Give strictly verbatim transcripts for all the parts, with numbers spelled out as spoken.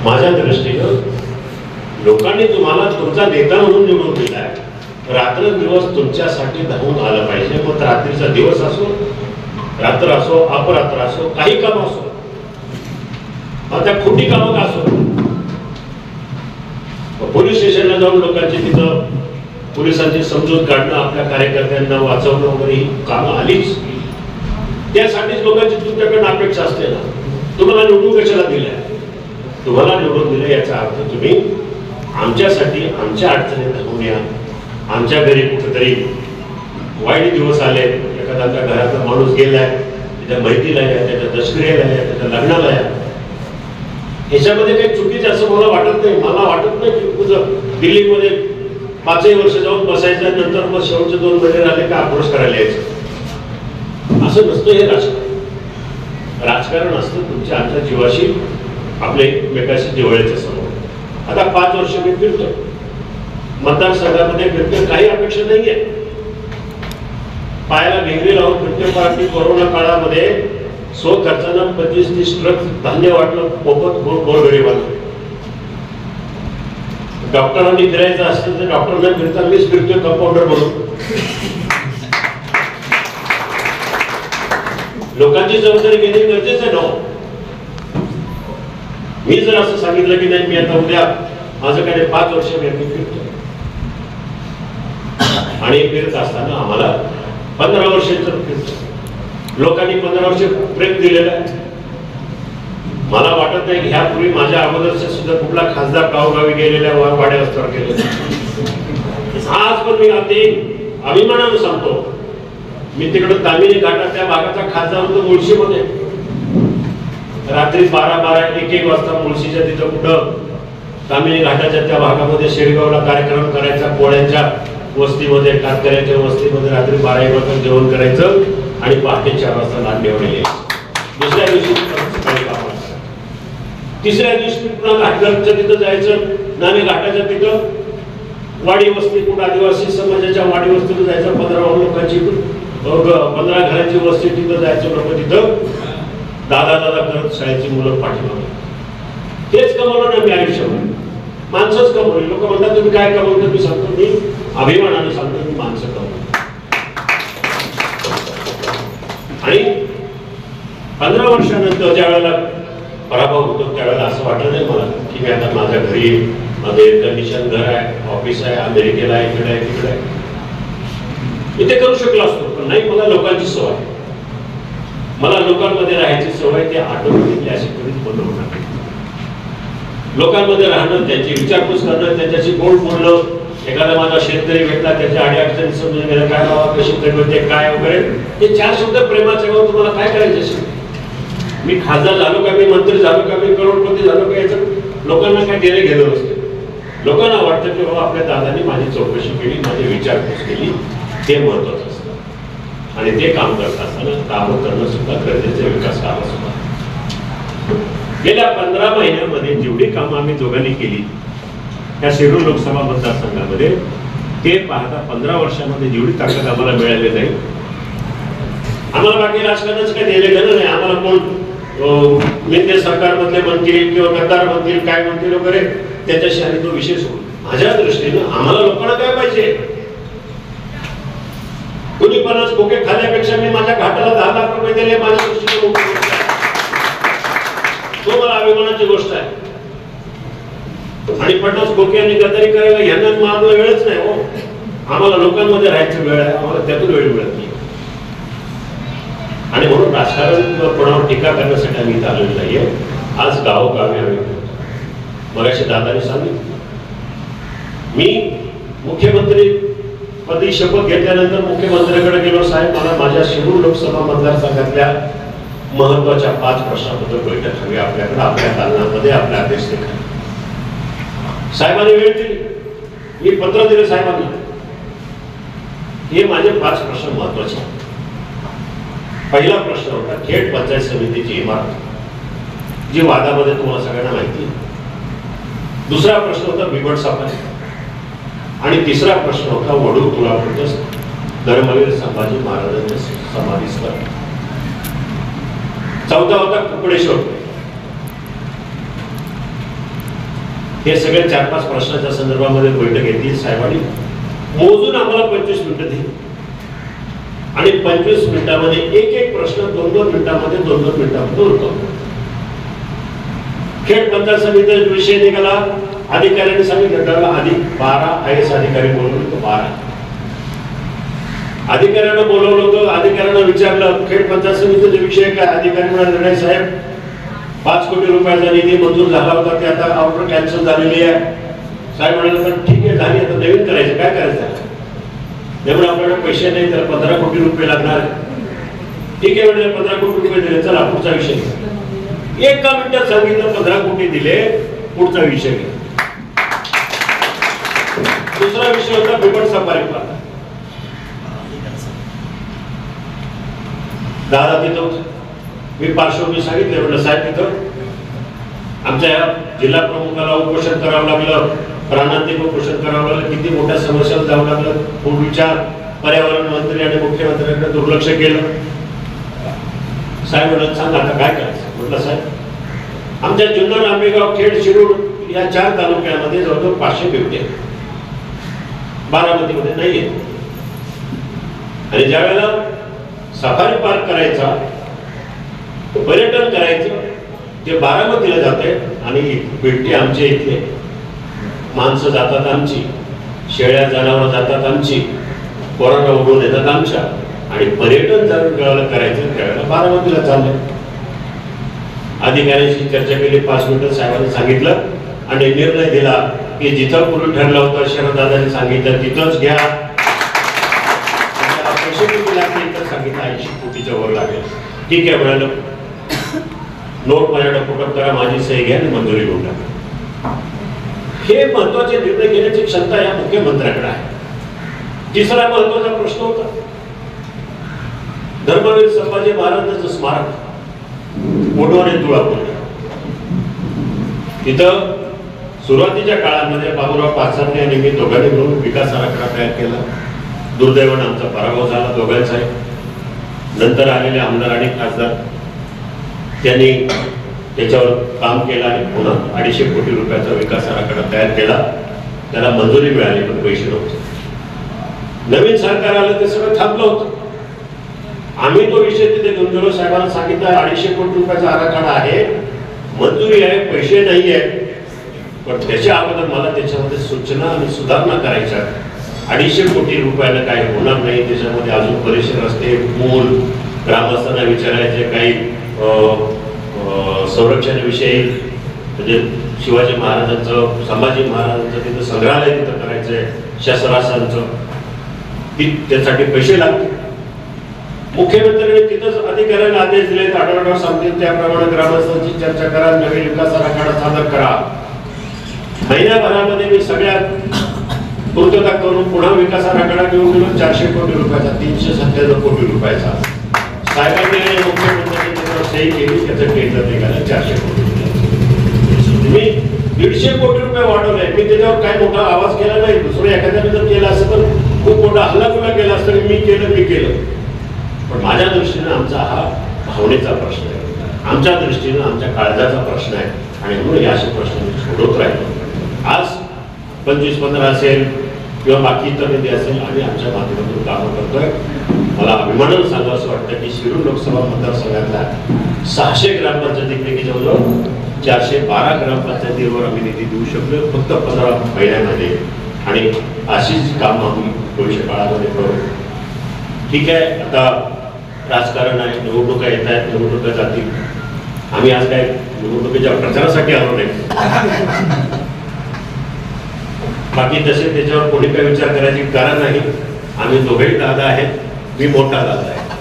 माझ्या दृष्टीनं लोकांनी तुम्हाला तुमचा नेता म्हणून निवडून दिलाय, रात्रंदिवस तुमच्यासाठी धावून आलं पाहिजे. मग रात्रीचा दिवस असो, रात्र असो, अपरात्र असो, काही काम असो, त्या खोटी कामं का असो, पोलीस स्टेशनला जाऊन लोकांची तिथं पोलिसांची समजूत काढणं, आपल्या कार्यकर्त्यांना वाचवणं वगैरे ही कामं आलीच. त्यासाठीच लोकांची तुमच्याकडनं अपेक्षा असते ना. तुम्हाला निवडून कशाला दिलंय? तुम्हाला निवडून दिलं याचा अर्थ तुम्ही आमच्यासाठी आमच्या अडचणीत धावून या. आमच्या घरी कुठेतरी वाईट दिवस आले, एखाद्या घरातला माणूस गेलाय, त्याच्या माहितीला या, त्याच्या दशक्रियेला या, त्याच्या लग्नाला या, ह्याच्यामध्ये काही चुकीचं असं मला वाटत नाही. मला वाटत नाही की तुझं दिल्लीमध्ये पाचही वर्ष जाऊन बसायचं, नंतर मग शेवटचे दोन महिने राहिले का आक्रोश करायला यायचं. असं नसतं हे राजकारण. राजकारण असतं तुमच्या आमच्या जीवाशी, आपल्या एकमेकाशी जिव्हाळ्याच्या समोर. आता पाच वर्ष मी फिरतोय मतदारसंघामध्ये, फिरतोय, काही अपेक्षा नाहीये. पायाला भिंगरी लावून फिरतोय. पार्टी कोरोना काळामध्ये सो खर्चानं पंचवीस तीस ट्रक धान्य वाटलं मोफत गोरगरिबांना. डॉक्टरांनी फिरायचं असतं तर डॉक्टरांना फिरता मीच फिरतोय कंपाऊंडर म्हणून. लोकांची जबाबदारी घेणे गरजेचं आहे ना. मी जर असं सांगितलं की नाही मी आता उद्या माझं काय पाच वर्ष मी फिरतो, आणि फिरत असताना आम्हाला पंधरा वर्षाचं फिरतो. लोकांनी पंधरा वर्ष प्रेम दिलेलं आहे. मला वाटत नाही की ह्यापूर्वी माझ्या अगोदरच्या सुद्धा कुठला खासदार गावोगावी गेलेल्या वाड्या वस्त्यावर केलेला. आज पण मी अगदी अभिमानानं सांगतो, मी तिकडे तामिनी घाटात त्या भागाचा खासदार होतो मुळशीमध्ये. रात्री बारा बारा एक एक वाजता मुळशीच्या तिथं कुठं तामिनी घाटाच्या त्या भागामध्ये शेडगावला कार्यक्रम करायचा, पोळ्यांच्या वस्तीमध्ये, कातकऱ्याच्या वस्तीमध्ये रात्री बारा एक वाजता जेवण करायचं आणि पहाटे चार वाजता नांदेडवर यायचं. दुसऱ्या दिवशी सकाळी काम असतं. तिसऱ्या दिवशी पुन्हा घाटघरच्या तिथं जायचं, नाणे घाटाच्या तिथं वाडी वस्ती, कुठं आदिवासी समाजाच्या वाडी वस्तीला जायचं. पंधरा लोकांची पंधरा घरांची वस्ती तिथं जायचं. लोक तिथं दादा दादा करत शाळेची मुलं पाठीमागे. तेच कमवलं ना मी आयुष्यामध्ये. माणसंच कमवली. लोक म्हणतात तुम्ही काय कमवलं? मी सांगतो मी अभिमानानं सांगतो मी माणसं कमवली. आणि पंधरा वर्षानंतर ज्या वेळेला पराभव होतो त्यावेळेला असं वाटलं नाही मला की मी आता माझ्या घरी माझं एअर कंडिशन घर आहे, ऑफिस आहे, अमेरिकेला आहे, इकडे आहे, तिकडे आहे, मी ते करू शकलो असतो. पण नाही, मला लोकांची सवय, मला लोकांमध्ये राहायची सवय. ते ऑटोमॅटिकली अशी कधीच बंद होणार. लोकांमध्ये राहणं, त्यांची विचारपूस करणं, त्यांच्याशी गोड बोलणं. एखादा माझा शेतकरी भेटला, त्याच्या आडी अडचणी समजून गेला, काय बाबा कशी होते काय वगैरे, हे चार शब्द प्रेमाचे गाव तुम्हाला काय करायचे असेल. मी खासदार झालो का, मी मंत्री झालो का, मी करोडपती झालो का, याचं लोकांना काय देणे घेणं नसते. लोकांना वाटतं की बाबा आपल्या दादांनी माझी चौकशी केली, माझी विचारपूस केली, ते महत्वाचं असतं. आणि ते काम करत असताना कामं करणं सुद्धा गरजेचं, विकास कामं सुद्धा. गेल्या पंधरा महिन्यामध्ये जेवढी कामं आम्ही दोघांनी केली त्या शिरूर लोकसभा मतदारसंघामध्ये, ते पाहता पंधरा वर्षामध्ये जेवढी ताकद आम्हाला मिळाली नाही. आम्हाला बाकी राजकारणाचं काही देणे घेणं नाही. आम्हाला कोण नेते सरकारमधले म्हणतील किंवा गद्दार म्हणतील, काय म्हणतील वगैरे, त्याच्याशी आणि तो विषय सोडून माझ्या दृष्टीनं आम्हाला लोकांना काय पाहिजे. कोणी पन्नास खोके खाल्यापेक्षा मी माझ्या घाटाला दहा लाख रुपये दिले, माझ्या दृष्टीने तो मला अभिमानाची गोष्ट आहे. आणि पन्नास खोके आणि गद्दारी करायला यांना आम्हाला वेळच नाही हो. आम्हाला लोकांमध्ये राहायची वेळ आहे, आम्हाला त्यातून वेळ मिळत नाही. आणि म्हणून राजकारण किंवा कोणावर टीका करण्यासाठी आम्ही इथं आलेलो नाहीये. आज गावोगावी आम्ही मगाशी दादाने सांगितलं, मी मुख्यमंत्री पदी शपथ घेतल्यानंतर मुख्यमंत्र्यांकडे गेलो, साहेब मला माझ्या शिरूर लोकसभा मतदारसंघातल्या महत्वाच्या पाच प्रश्नाबद्दल बैठक हवी आपल्याकडे, आपल्या दालनामध्ये, आपल्या अध्यक्षतेखाली. साहेबांनी वेळ दिली, मी पत्र दिलं साहेबांना, हे माझे पाच प्रश्न महत्वाचे. पहिला प्रश्न होता खेड पंचायत समितीची इमारत, जी वादामध्ये तुम्हाला सगळ्यांना माहिती. दुसरा प्रश्न होता बिबट साफारी. आणि तिसरा प्रश्न होता वडूर तुळापूरचं धर्मवीर संभाजी महाराजांचे समाधीस्थळ. चौथा होता कुकडेश्वर. हे सगळे चार पाच प्रश्नाच्या संदर्भामध्ये बैठक घेतली. साहेबांनी मोजून आम्हाला पंचवीस मिनिटं दिली आणि पंचवीस मिनिटांमध्ये एक एक प्रश्न दोन दोन मिनिटांमध्ये दोन दोन मिनिटांमध्ये उरतो. खेड पंचायत समितीचा विषय निघाला. अधिकाऱ्यांनी सांगितलं आधी बारा आय एस अधिकारी बोलवले होते. बारा अधिकाऱ्यांना बोलवलं होतं. अधिकाऱ्यांना विचारलं खेड पंचायत समितीचा विषय काय. अधिकारी म्हणाले लढाई साहेब पाच कोटी रुपयाचा निधी मंजूर झाला होता ते आता ऑर्डर कॅन्सल झालेली आहे. साहेब म्हणाले तर ठीक आहे झाली आता नवीन करायचं काय करायचं. त्यामुळे आपल्याकडे पैसे नाही तर पंधरा कोटी रुपये लागणार. ठीक आहे म्हणजे पंधरा कोटी रुपये दिले चला पुढचा विषय. एका मिनिटात सांगितलं पंधरा कोटी दिले पुढचा विषय घ्या. दुसरा विषय होता बिबट सफारी पार्क. दादा तिथं मी पार्श्वभूमी सांगितले म्हटलं साहेब तिथं आमच्या जिल्हा प्रमुखाला उपोषण करावं लागलं. प्राणांतिक उपोषण करावं लागलं. किती मोठ्या समस्याला जावं लागलं. पूर्वीच्या पर्यावरण मंत्री आणि मुख्यमंत्र्यांकडे दुर्लक्ष केलं. साहेब म्हणत सांग आता काय करायचं. म्हटलं साहेब आमच्या जुन्नर आंबेगाव खेड शिरूर या चार तालुक्यामध्ये जवळजवळ पाचशे बिबटे आहेत. बारामतीमध्ये नाही आहे. आणि ज्या वेळेला सफारी पार्क करायचा पर्यटन करायचं ते बारामतीला जाते आणि बिबटे आमचे इथले माणसं जातात आमची, शेळ्या जनावर जातात आमची, कोरोना उडून येतात आमच्या आणि पर्यटन जर वेळेला करायचं त्यावेळेला बारामतीला चाललं. अधिकाऱ्यांशी चर्चा केली. पाच मिनिटं साहेबांनी सांगितलं आणि निर्णय दिला की जिथं पूर्वी ठरलं होतं शरददादांनी सांगितलं तिथंच घ्या. पैसे किती लागतील तर सांगितलं ऐंशी कोटीच्या वर लागेल. ठीक आहे म्हणालं नोट माझ्याकडे पुटअप करा माझी सही घ्या आणि मंजुरी घेऊन टाका. हे महत्वाचे निर्णय घेण्याची क्षमता या मुख्यमंत्र्याकडे आहे. तिसरा महत्वाचा प्रश्न होता धर्मवीर संभाजी महाराजांचं स्मारक मोठवणे तुळापूर. तिथं सुरुवातीच्या काळामध्ये बाबूराव पाचरणे आणि मी दोघांनी मिळून विकास आराखडा तयार केला. दुर्दैवाने आमचा पराभव झाला दोघांचाही. नंतर आलेले आमदार आणि खासदार त्यांनी त्याच्यावर काम केलं आणि पुन्हा अडीचशे कोटी रुपयाचा विकास आराखडा तयार केला. त्याला मंजुरी मिळाली पण पैसे नव्हते. नवीन सरकार आलं ते सगळं थांबलं होतं. आम्ही तो विषय तिथे घेऊन गेलो. साहेबांना सांगितलं अडीचशे कोटी रुपयाचा आराखडा आहे, मंजुरी आहे, पैसे नाही आहे, पण त्याच्या अगोदर मला त्याच्यामध्ये सूचना आणि सुधारणा करायच्या. अडीचशे कोटी रुपयाला काही होणार नाही. त्याच्यामध्ये अजून बरेचसे रस्ते पूल ग्रामस्थांना विचारायचे काही संरक्षणाविषयी म्हणजे शिवाजी महाराजांचं संभाजी महाराजांचं तिथं संग्रहालय तिथं करायचंय शस्त्रास्त्रांचं त्यासाठी पैसे लागतील. मुख्यमंत्र्यांनी तिथंच अधिकाऱ्यांना आदेश दिले आठवड्यावर सांगतील त्याप्रमाणे ग्रामस्थांची चर्चा करा, नवीन विकास आराखडा सादर करा. महिन्याभरामध्ये मी सगळ्यात पूर्तता करून पुन्हा विकास आराखडा घेऊन गेलो. चारशे कोटी रुपयाचा तीनशे सत्त्याण्णव कोटी रुपयाचा साहेबांनी आणि मुख्यमंत्र्यांनी त्याच्यावर सही केली. त्याचं टेंडर निघालं चारशे कोटी रुपये. मी दीडशे कोटी रुपये वाढवले. मी त्याच्यावर काय मोठा आवाज केला नाही. दुसरं एखाद्याने जर केला असं तर खूप मोठा हल्लागुल्ला केला असतं. मी केलं मी केलं पण माझ्या दृष्टीनं आमचा हा भावनेचा प्रश्न आहे. आमच्या दृष्टीनं आमच्या काळजाचा प्रश्न आहे आणि म्हणून या असे प्रश्न मी सोडवत राहिलो. आज पंचवीस पंधरा असेल किंवा बाकी इतर निधी असेल आम्ही आमच्या माध्यमातून कामं करतोय. मला अभिमानानं सांगावं असं वाटतं की शिरूर लोकसभा मतदारसंघातल्या सहाशे ग्रामपंचायतीपैकी जवळजवळ चारशे बारा ग्रामपंचायतीवर आम्ही निधी देऊ शकलो फक्त पंधरा महिन्यामध्ये. आणि अशीच कामं आम्ही भविष्य काळामध्ये करू. ठीक आहे आता राजकारण आहे, निवडणुका येत आहेत, निवडणुका जातील. आम्ही आज काय निवडणुकीच्या प्रचारासाठी आलो नाही. बाकी तसे त्याच्यावर कोणी काही विचार करायची कारण नाही. आम्ही दोघेही दादा आहेत. मी मोठा दादा आहे.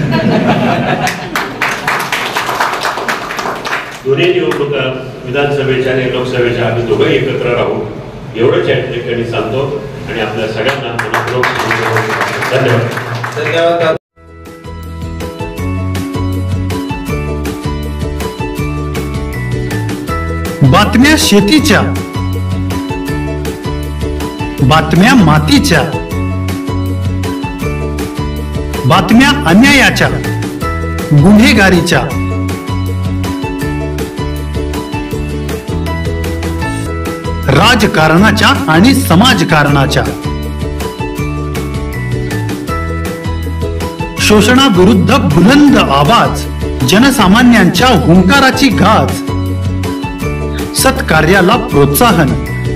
दोन्ही निवडणुका विधानसभेच्या आणि लोकसभेच्या आम्ही दोघंही एकत्र राहू एवढंच या ठिकाणी सांगतो आणि आपल्या सगळ्यांना धन्यवाद. धन्यवाद. बातम्या शेतीच्या, बातम्या मातीच्या, बातम्या अन्यायाच्या, गुन्हेगारीच्या, राजकारणाच्या आणि समाजकारणाच्या, शोषणाविरुद्ध बुलंद आवाज, जनसामान्यांच्या हुंकाराची गाज, सत्कार्याला प्रोत्साहन,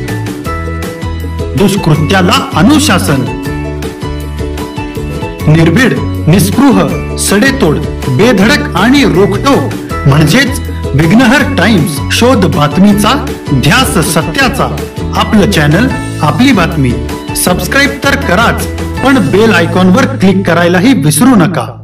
दुष्कृत्याला अनुशासन, निर्भीड, निस्पृह, सडेतोड, बेधडक आणि रोखटोक म्हणजेच विघ्नहर टाइम्स. शोध बातमीचा, ध्यास सत्याचा. आपलं चॅनल, आपली बातमी. सबस्क्राईब तर कराच, पण बेल आयकॉनवर क्लिक करायलाही विसरू नका.